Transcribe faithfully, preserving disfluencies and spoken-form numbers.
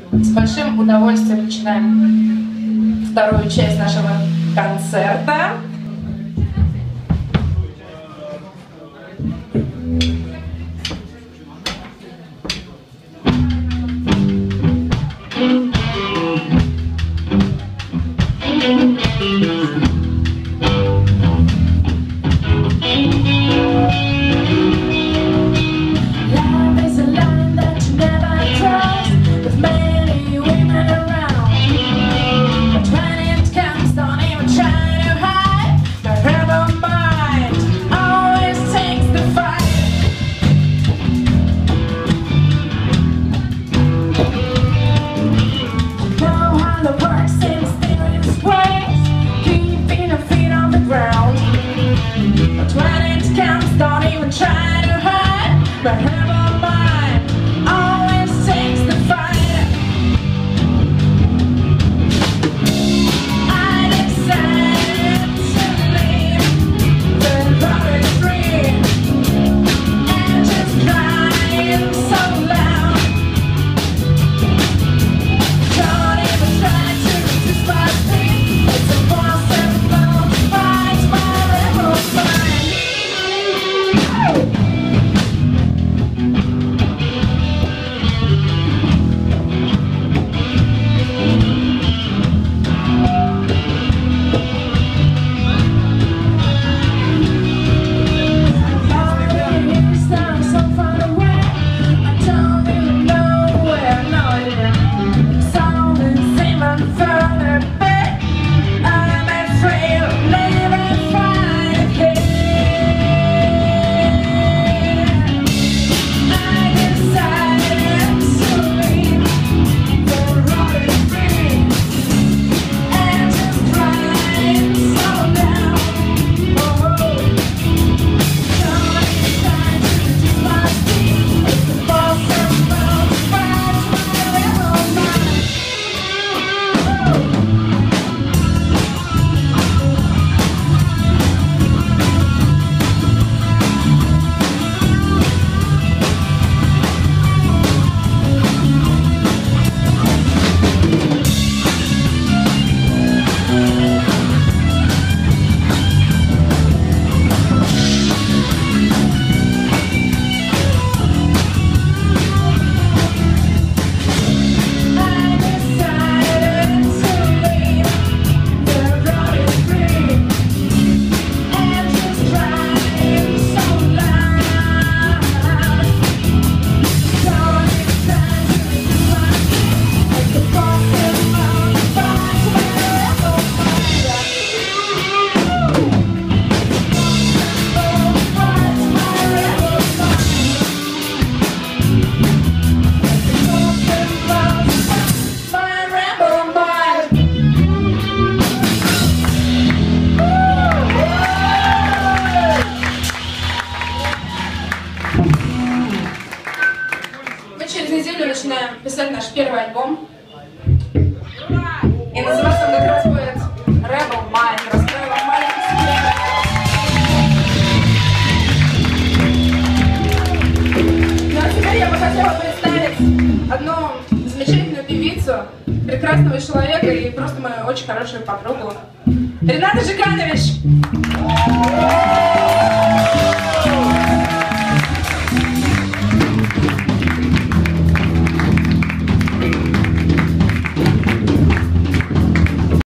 С большим удовольствием начинаем вторую часть нашего концерта. Начинаем писать наш первый альбом. И называться он как раз будет Rebel Mind. Раскрою вам маленький секрет. Ну а теперь я бы хотела представить одну замечательную певицу, прекрасного человека и просто мою очень хорошую подругу. Рената Жиганович!